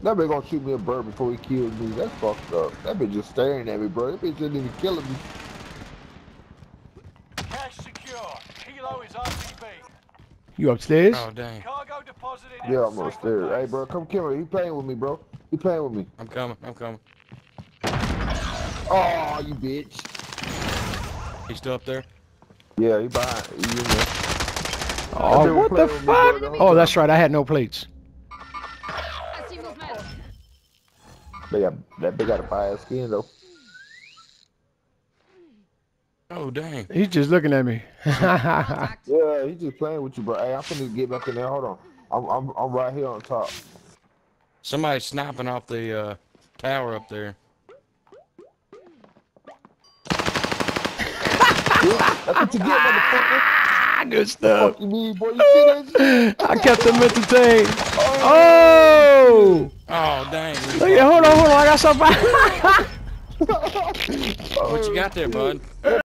That bitch gonna shoot me a bird before he kills me. That's fucked up. That bitch just staring at me, bro. That bitch isn't even killing me. Cash secure. Kilo is RTB. You upstairs? Oh dang. Cargo deposited in Yeah, a I'm safe upstairs. Hey, place. bro, come kill me. He playing with me, bro. He playing with me. I'm coming. I'm coming. Oh, you bitch. He's still up there. Yeah, he behind. He in there. Oh, That bitch what playing the with me, bro, fuck? the whole Oh, time. that's right. I had no plates. That bitch got a fire skin, though. Oh dang. He's just looking at me. Yeah, he just playing with you, bro. Hey, I'm finna get back in there. Hold on. I'm right here on top. Somebody's sniping off the tower up there. That's what you get, motherfucker. Good stuff. Fuck you mean, boy? You see that shit? I kept them entertained. Oh! Oh! Oh dang. Look at, hold on. I got something. What you got there, bud?